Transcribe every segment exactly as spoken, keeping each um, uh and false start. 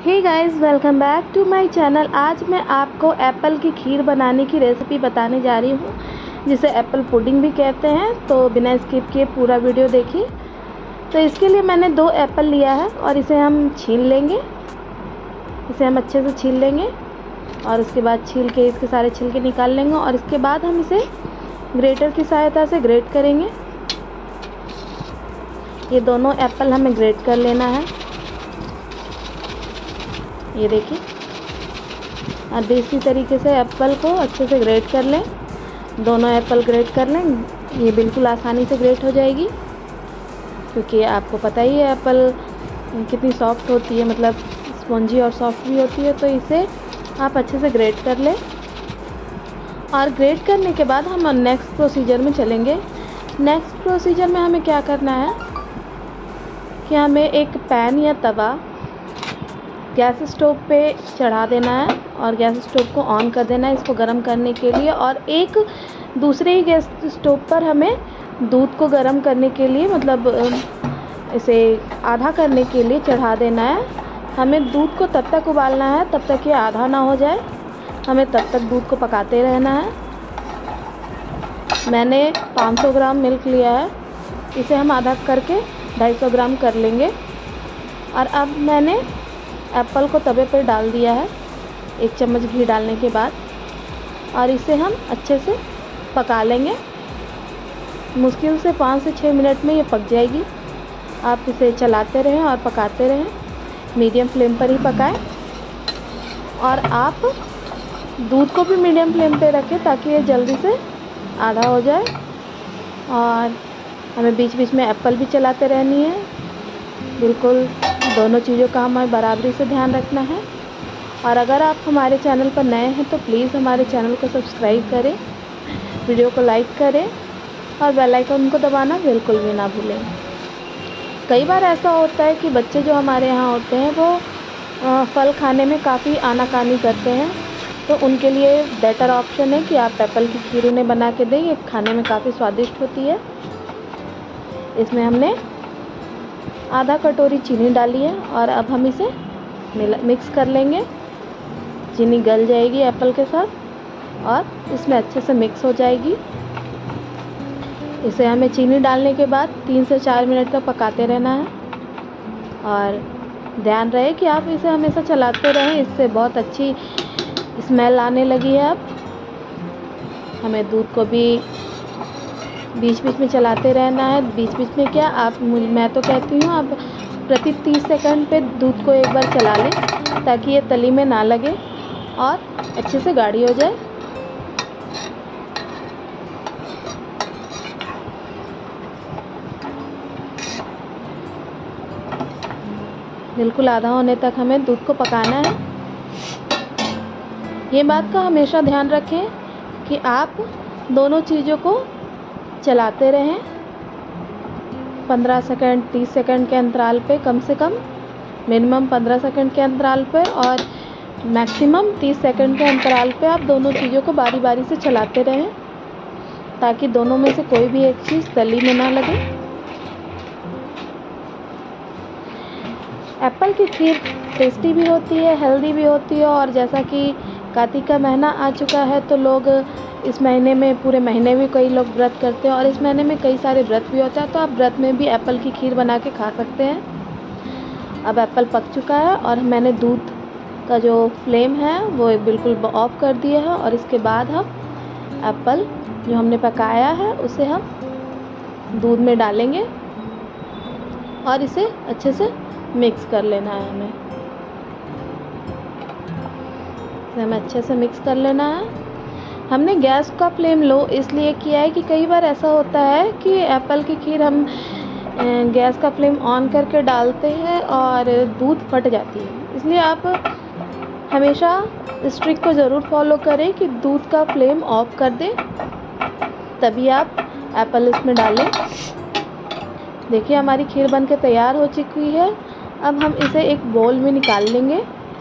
Hey guys, welcome back to my channel. आज मैं आपको एप्पल की खीर बनाने की रेसिपी बताने जा रही हूँ, जिसे एप्पल पुडिंग भी कहते हैं। तो बिना स्किप किए पूरा वीडियो देखिए। तो इसके लिए मैंने दो एप्पल लिया है और इसे हम छील लेंगे। इसे हम अच्छे से छील लेंगे और उसके बाद छील के इसके सारे छिलके निकाल लेंगे और इसके बाद हम इसे ग्रेटर की सहायता से ग्रेट करेंगे। ये दोनों एप्पल हमें ग्रेट कर लेना है, ये देखिए। और देसी तरीके से एप्पल को अच्छे से ग्रेट कर लें। दोनों एप्पल ग्रेट कर लें, ये बिल्कुल आसानी से ग्रेट हो जाएगी, क्योंकि आपको पता ही है एप्पल कितनी सॉफ्ट होती है, मतलब स्पॉन्जी और सॉफ्ट भी होती है। तो इसे आप अच्छे से ग्रेट कर लें और ग्रेट करने के बाद हम नेक्स्ट प्रोसीजर में चलेंगे। नेक्स्ट प्रोसीजर में हमें क्या करना है कि हमें एक पैन या तवा गैस स्टोव पे चढ़ा देना है और गैस स्टोव को ऑन कर देना है इसको गर्म करने के लिए। और एक दूसरे ही गैस स्टोव पर हमें दूध को गर्म करने के लिए, मतलब इसे आधा करने के लिए चढ़ा देना है। हमें दूध को तब तक उबालना है तब तक ये आधा ना हो जाए, हमें तब तक दूध को पकाते रहना है। मैंने पाँच सौ ग्राम मिल्क लिया है, इसे हम आधा करके ढाई सौ ग्राम कर लेंगे। और अब मैंने एप्पल को तवे पर डाल दिया है एक चम्मच घी डालने के बाद, और इसे हम अच्छे से पका लेंगे। मुश्किल से पाँच से छः मिनट में ये पक जाएगी। आप इसे चलाते रहें और पकाते रहें, मीडियम फ्लेम पर ही पकाएं। और आप दूध को भी मीडियम फ्लेम पे रखें ताकि ये जल्दी से आधा हो जाए। और हमें बीच बीच में एप्पल भी चलाते रहनी है, बिल्कुल दोनों चीज़ों का हमें बराबरी से ध्यान रखना है। और अगर आप हमारे चैनल पर नए हैं तो प्लीज़ हमारे चैनल को सब्सक्राइब करें, वीडियो को लाइक करें और बेल आइकन को दबाना बिल्कुल भी ना भूलें। कई बार ऐसा होता है कि बच्चे जो हमारे यहाँ होते हैं वो फल खाने में काफ़ी आनाकानी करते हैं, तो उनके लिए बेटर ऑप्शन है कि आप एप्पल की खीर उन्हें बना के दें। ये खाने में काफ़ी स्वादिष्ट होती है। इसमें हमने आधा कटोरी चीनी डाली है और अब हम इसे मिक्स कर लेंगे। चीनी गल जाएगी एप्पल के साथ और इसमें अच्छे से मिक्स हो जाएगी। इसे हमें चीनी डालने के बाद तीन से चार मिनट तक पकाते रहना है। और ध्यान रहे कि आप इसे हमेशा चलाते रहें, इससे बहुत अच्छी स्मेल आने लगी है। अब हमें दूध को भी बीच बीच में चलाते रहना है। बीच बीच में क्या, आप मैं तो कहती हूँ आप प्रति तीस सेकंड पे दूध को एक बार चला लें ताकि ये तली में ना लगे और अच्छे से गाढ़ी हो जाए। बिल्कुल आधा होने तक हमें दूध को पकाना है। ये बात का हमेशा ध्यान रखें कि आप दोनों चीज़ों को चलाते रहें पंद्रह सेकंड तीस सेकंड के अंतराल पे, कम से कम मिनिमम पंद्रह सेकंड के अंतराल पे और मैक्सिमम तीस सेकंड के अंतराल पे आप दोनों चीज़ों को बारी बारी से चलाते रहें ताकि दोनों में से कोई भी एक चीज़ तली में ना लगे। एप्पल की खीर टेस्टी भी होती है, हेल्दी भी होती है। और जैसा कि कार्तिक का महीना आ चुका है तो लोग इस महीने में पूरे महीने भी कई लोग व्रत करते हैं और इस महीने में कई सारे व्रत भी होता है, तो आप व्रत में भी एप्पल की खीर बना के खा सकते हैं। अब एप्पल पक चुका है और मैंने दूध का जो फ्लेम है वो बिल्कुल ऑफ कर दिया है। और इसके बाद हम एप्पल जो हमने पकाया है उसे हम दूध में डालेंगे और इसे अच्छे से मिक्स कर लेना है। हमें इसे हमें अच्छे से मिक्स कर लेना है। हमने गैस का फ्लेम लो इसलिए किया है कि कई बार ऐसा होता है कि एप्पल की खीर हम गैस का फ्लेम ऑन करके डालते हैं और दूध फट जाती है। इसलिए आप हमेशा इस ट्रिक को ज़रूर फॉलो करें कि दूध का फ्लेम ऑफ कर दें, तभी आप एप्पल इसमें डालें। देखिए हमारी खीर बनके तैयार हो चुकी है। अब हम इसे एक बोल में निकाल लेंगे।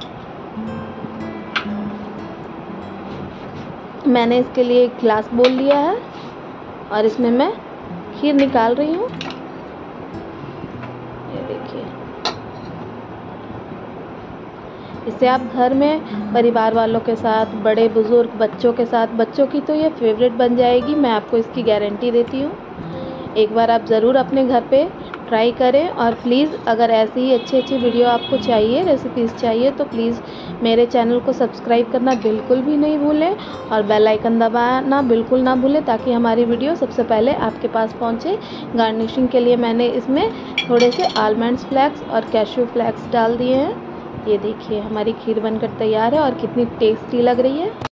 मैंने इसके लिए एक ग्लास बोल लिया है और इसमें मैं खीर निकाल रही हूँ। ये देखिए इससे आप घर में परिवार वालों के साथ, बड़े बुज़ुर्ग बच्चों के साथ, बच्चों की तो ये फेवरेट बन जाएगी, मैं आपको इसकी गारंटी देती हूँ। एक बार आप ज़रूर अपने घर पे ट्राई करें। और प्लीज़ अगर ऐसी ही अच्छी अच्छी वीडियो आपको चाहिए, रेसिपीज़ चाहिए, तो प्लीज़ मेरे चैनल को सब्सक्राइब करना बिल्कुल भी नहीं भूलें और बेल आइकन दबाना बिल्कुल ना भूलें, ताकि हमारी वीडियो सबसे पहले आपके पास पहुंचे। गार्निशिंग के लिए मैंने इसमें थोड़े से आलमंड्स फ्लेक्स और कैश्यू फ्लेक्स डाल दिए हैं। ये देखिए हमारी खीर बनकर तैयार है और कितनी टेस्टी लग रही है।